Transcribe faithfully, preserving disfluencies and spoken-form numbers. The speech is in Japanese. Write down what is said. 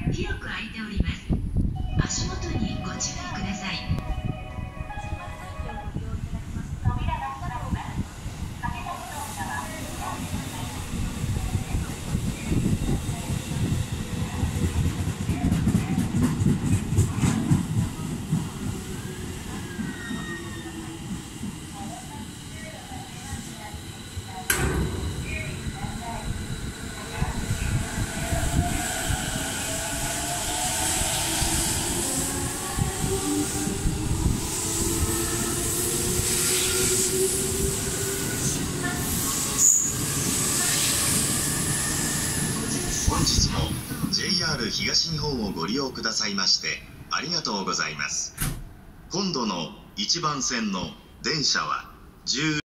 広く空いております。足元にご注意ください。 本日も ジェイアール 東日本をご利用くださいましてありがとうございます。今度のいちばん線の電車はじゅう